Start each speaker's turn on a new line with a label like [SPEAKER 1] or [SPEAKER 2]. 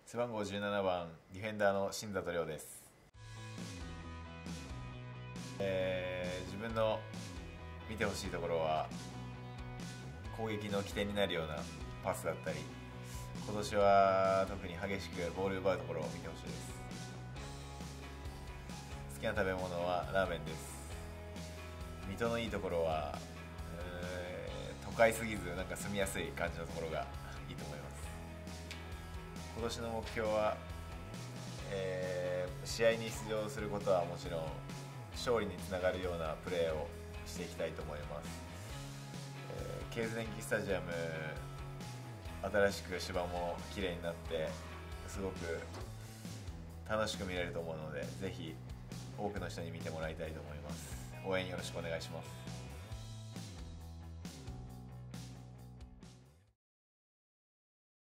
[SPEAKER 1] 背番号17番ディフェンダーの新里亮です。自分の見てほしいところは攻撃の起点になるようなパスだったり、今年は特に激しくボール奪うところを見てほしいです。好きな食べ物はラーメンです。水戸のいいところは都会すぎずなんか住みやすい感じのところがいいと思います。今年の目標は、試合に出場することはもちろん勝利につながるようなプレーをしていきたいと思います。ケーズ電気スタジアム新しく芝も綺麗になってすごく楽しく見れると思うので、ぜひ多くの人に見てもらいたいと思います。応援よろしくお願いします。